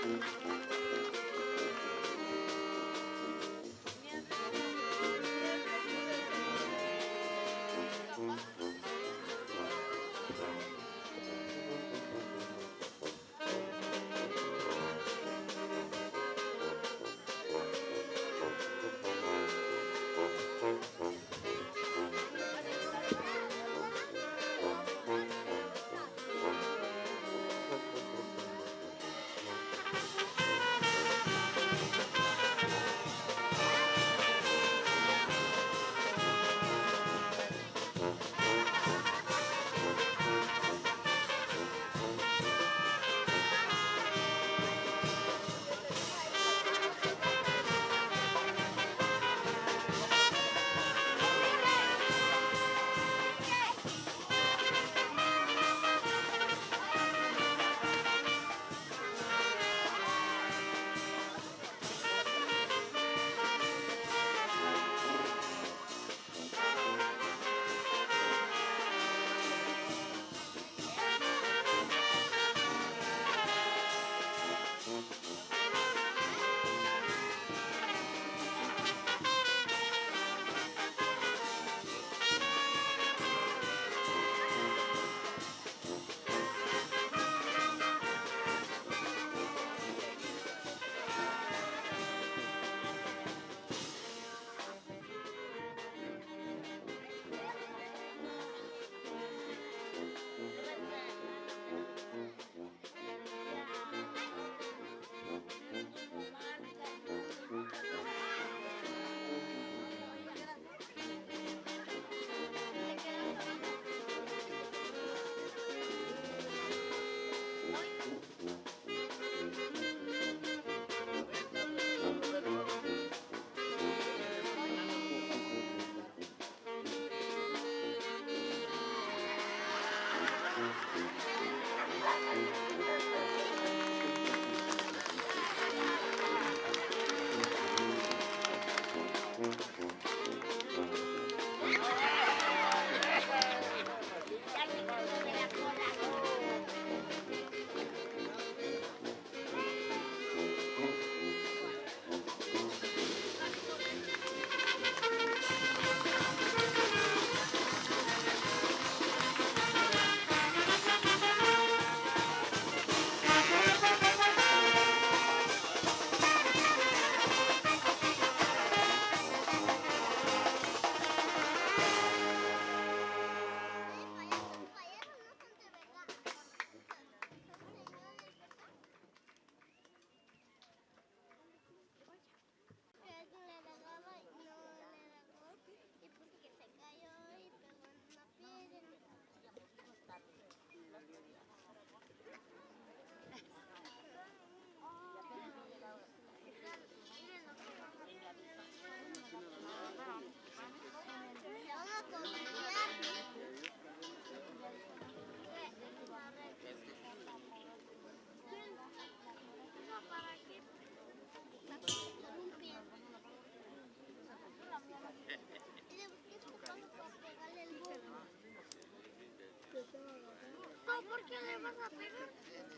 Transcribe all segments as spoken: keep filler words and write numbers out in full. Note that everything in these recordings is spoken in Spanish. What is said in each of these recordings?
¿Por qué le vas a pegar?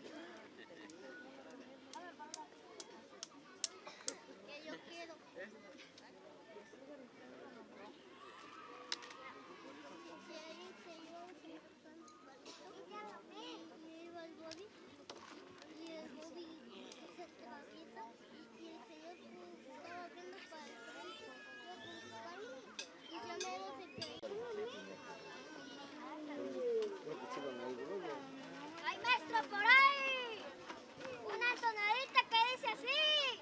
Que yo quiero. Y iba el Bobby, y el Bobby se atraviesa, y el señor estaba viendo para el frente, y ya me se cayó. ¡Hay maestro por ahí! Una tonadita que dice así.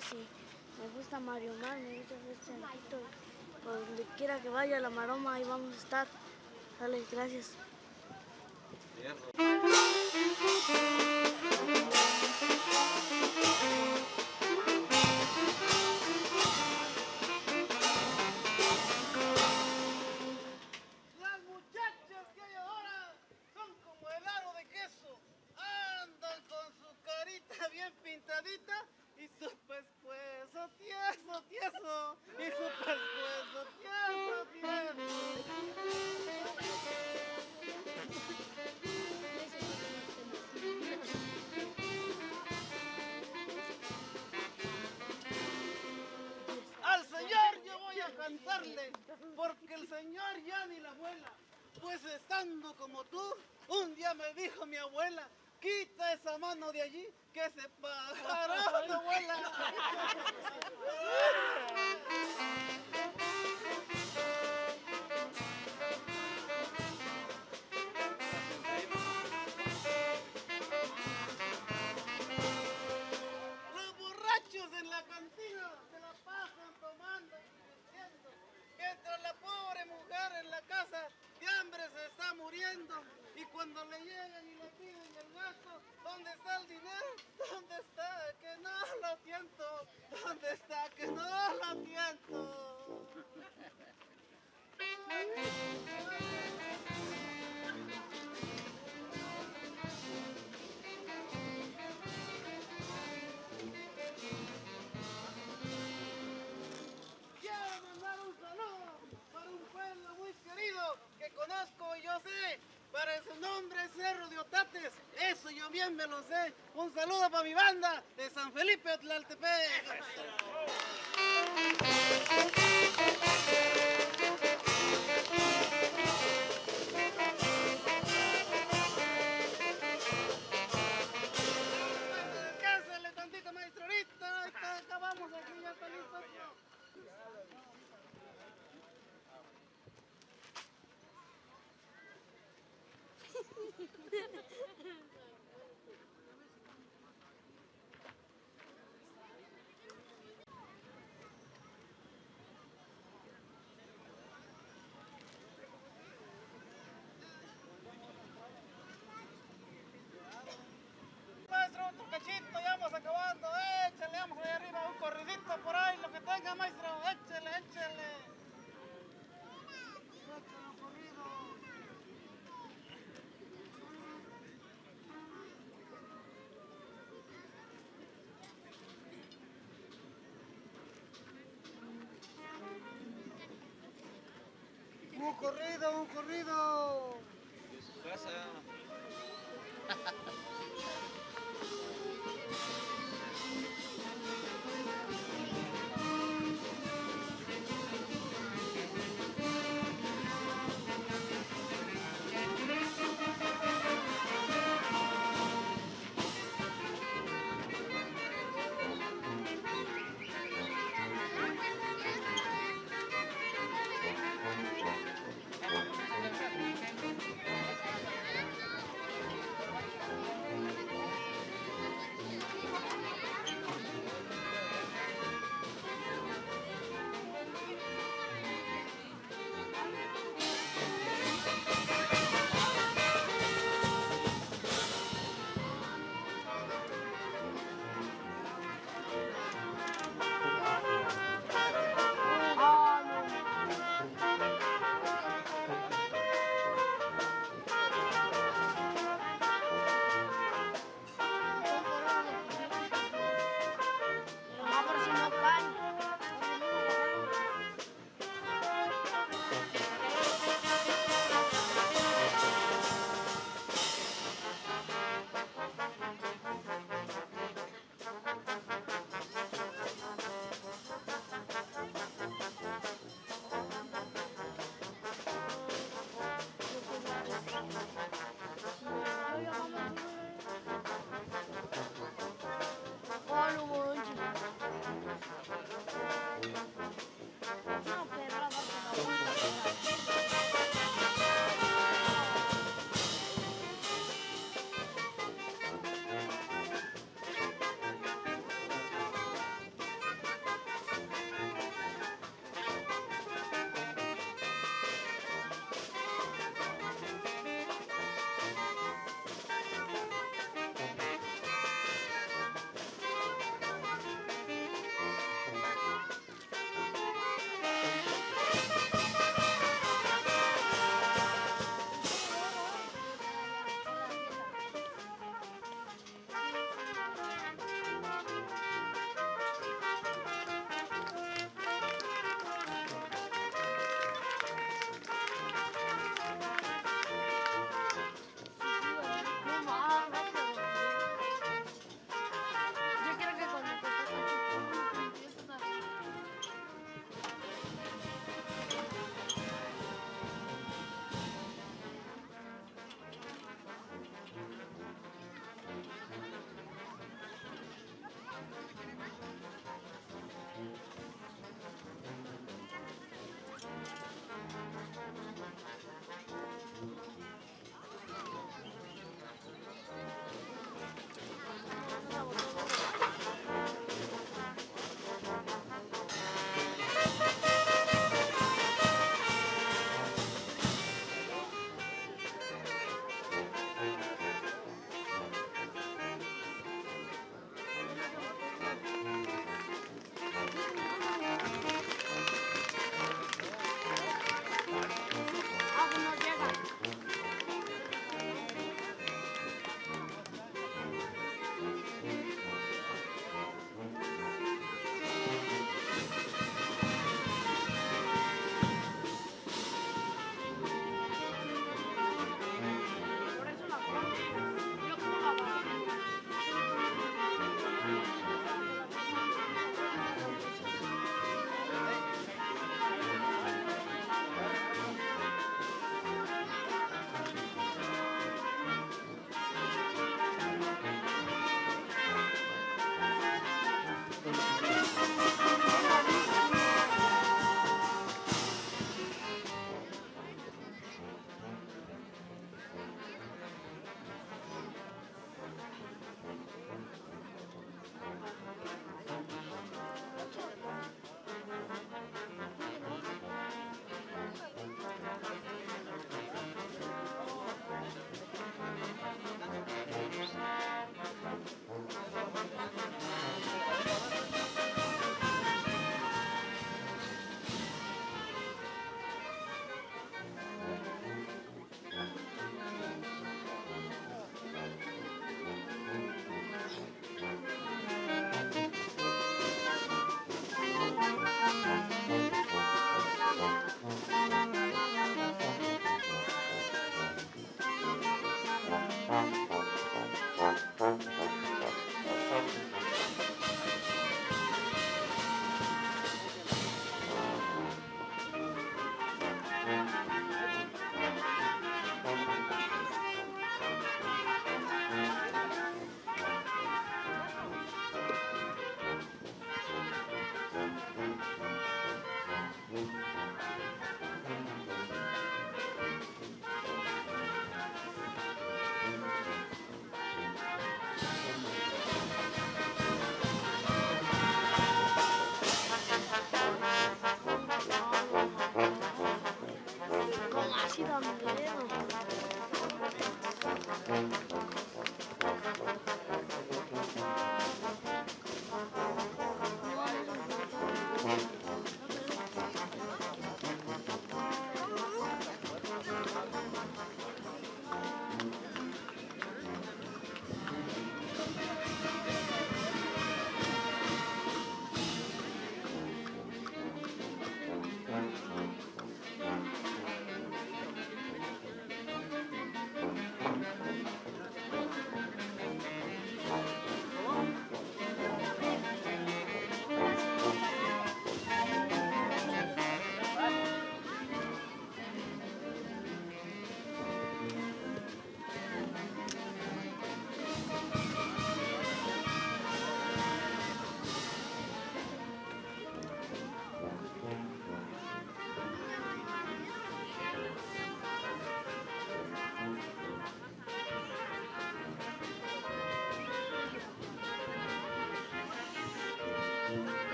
Satanás y me gusta Mario Mar, me gusta este Anquito. Por donde quiera que vaya la maroma, ahí vamos a estar. Dale, gracias. Las muchachas que hay ahora son como helado de queso. Andan con su carita bien pintadita y su pescuezo tieso, tieso. Y su pescuezo tieso, tieso. Al señor yo voy a cantarle, porque el señor ya ni la abuela. Pues estando como tú, un día me dijo mi abuela, quita esa mano de allí, que ese pájaro no vuela. Los borrachos en la cantina se la pasan tomando y divirtiendo, mientras la pobre mujer en la casa de hambre se está muriendo. Y cuando le llegan y le piden el gasto, ¿dónde está el dinero? ¿Dónde está? Que no lo tiento. ¿Dónde está? Que no lo tiento. Quiero mandar un saludo para un pueblo muy querido que conozco y yo sé. Para su nombre es Cerro de Otates, eso yo bien me lo sé. Un saludo para mi banda de San Felipe Tlaltepec. Descánsale tantito, maestro, ahorita, ahorita acabamos aquí, ya está listo. Maestro, otro cachito, ya vamos acabando. Échale, vamos allá arriba, un corridito por ahí, lo que tenga, maestro. Échale, échale. Échale un corrido. Un corrido, un corrido. De su casa.